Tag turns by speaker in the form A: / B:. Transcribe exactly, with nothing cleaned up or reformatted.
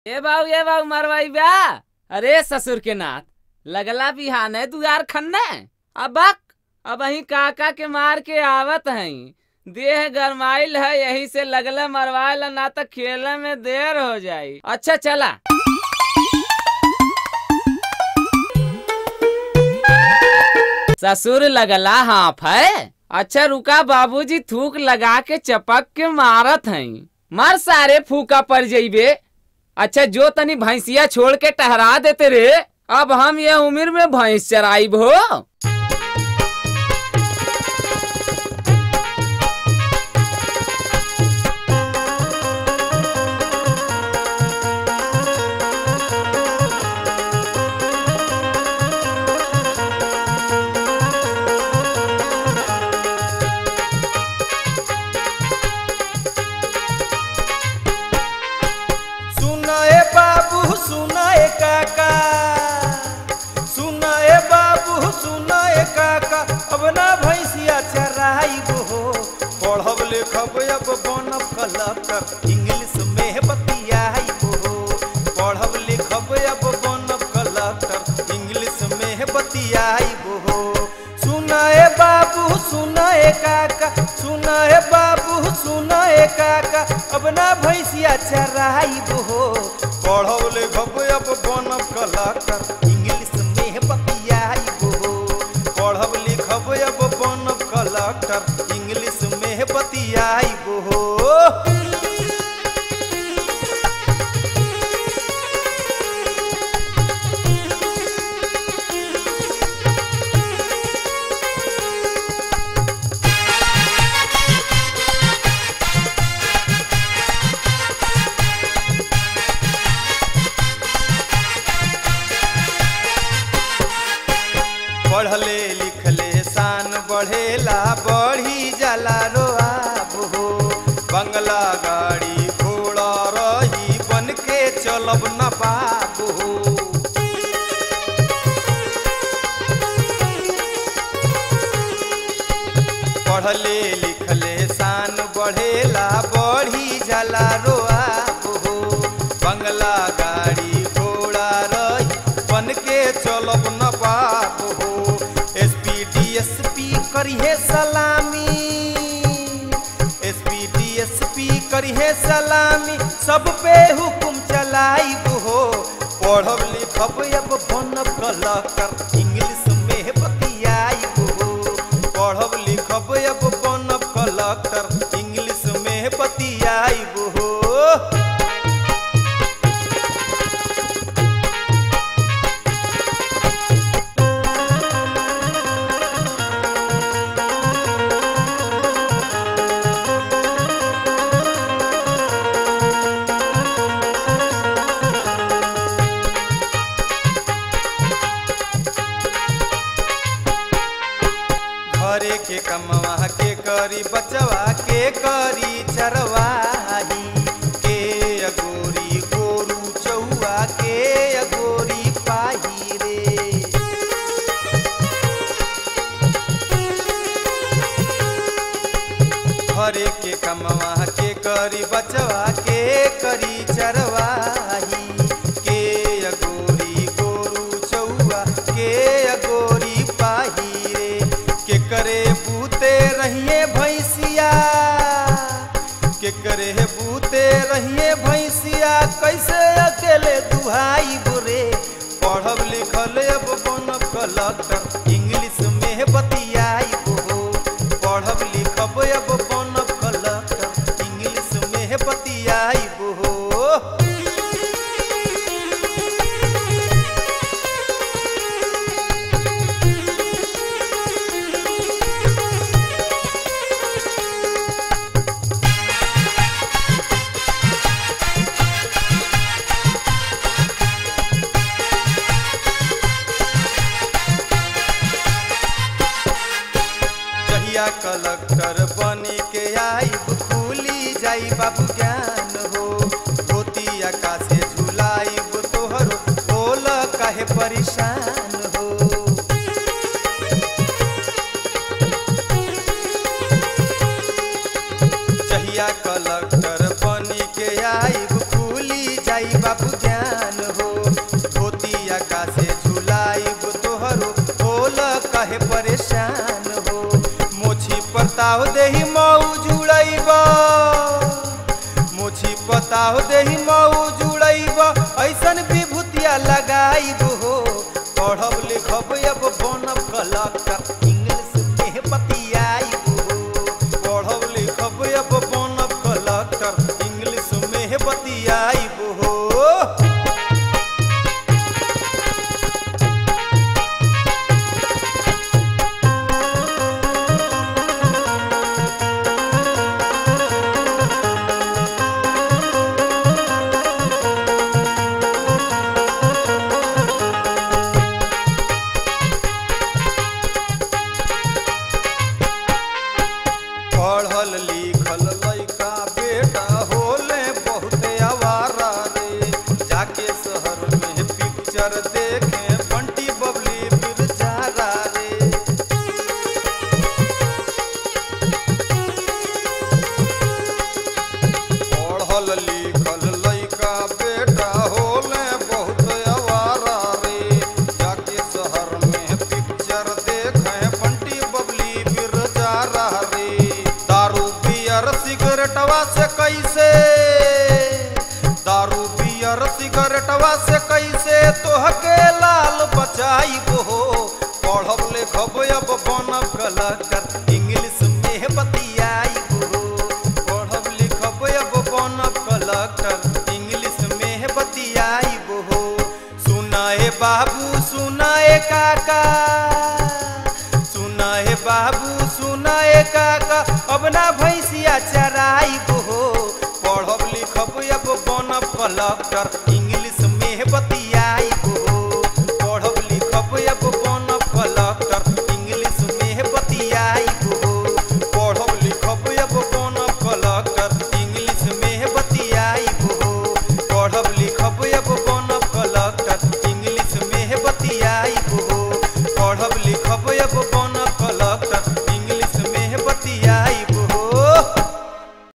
A: ए बाबू ए बाबू मरवाई ब्या। अरे ससुर के नाथ लगला बिहान है दुआर खन्ने। अब अब अही काका के मार के आवत हई। देह गरमाइल है यही से लगला मरवाइल ना तो खेले में देर हो जाई। अच्छा चला। ससुर लगला हाफ है। अच्छा रुका बाबूजी थूक लगा के चपक के मारत हई। मार सारे फूका पर जइबे। अच्छा जो तनी भैंसिया छोड़ के टहरा देते रे। अब हम ये उम्र में भैंस चराइब हो।
B: अब ना भैंसिया चराइब हो। पढ़ब लिखब अब बनब कलक्टर इंग्लिश में बतियाइब हो। पढ़ब लिखब अब बनब कलक्टर इंग्लिश में बतियाइब हो। सुनाए बाबू सुनाए काका सुनाए बाबू सुनाए काका अब ना भैंसिया चराइब हो। पढ़ब लिखब अब बनब कलक्टर इंग्लिश में बतियाइब हो। पढ़ब लिखब अब बनब कलक्टर इंग्लिश में बतियाइब हो। पढ़ले लिखले शान बढ़ेला बढ़ी जाला रोआब हो। बंगला गाड़ी घोड़ा रही बन के चलब नवाब हो। पढ़ले लिखले शान बढ़ेला बढ़ी जाला रोआब हो। बंगला गाड़ी घोड़ा रही बन के चलब नवाब हो। करिए सलामी एसपी डीएसपी करिए सलामी सब पे हुकुम चलाइब हो। पढ़ब लिखब अब बनब कलक्टर इंग्लिश में बतियाइब हो। पढ़ब लिखब अब बनब कलक्टर इंग्लिश में बतियाइब हो। घरे के कमवा के करी बचवा के करी चरवाही के अगोरी गोरू चौआ के अगोरी पाही रे। घरे के कमवा के करी बचवा के करी चरवाही के अगोरी गोरू चौआ के अगोरी पाही के करे बूते रहिए भैंसिया के करे बूते रहिए भैंसिया कैसे अकेले दुहाई बुरे। पढ़ब लिखल अब बनब कलक्टर इंग्लिश में बतियाइब हो। पढ़ब लिखब अब बनब कलक्टर इंग्लिश में बतियाइब हो। कलक्टर बनी के आइब खुली जाई बाबू ज्ञान हो। धोती आकाशे झुलाइब तोहरो बोल काहे परेशान हो। जहिया कलक्टर बनी के आइब खुली जाई बाबू ज्ञान हो। धोतिया का से झुलाइब तोहरो बोल कहे परेशान हो। मोछी पताव देही मऊ जुड़ैब मोछी पताव देही मऊ जुड़ैब ऐसन विभूतिया लगाइब हो। पढ़ब लिखब अब बनब कलक्टर इंग्लिश में बतियाइब हो। पढ़ब लिखब अब बनब कलक्टर इंग्लिश में बतियाइब हो। पढ़ल लिखल लइका बेटा होले बहुते आवारा रे। जाके शहर में पिक्चर देखे बंटी बबली बिरजारा रे। पढ़ल लिखल लइका बेटा होले बहुते आवारा रे। जाके शहर में पिक्चर देखे बंटी बबली बिरजारा रे। दारू पियर सिगरेटवा से कैसे दारू पियर सिगरेटवा से कैसे तोहके लाल बचाइब हो। पढ़ब लिखब अब बनब कलक्टर इंग्लिश में बतियाइब हो। पढ़ब लिखब अब बनब कलक्टर इंग्लिश में बतियाइब हो। सुनाए बाबू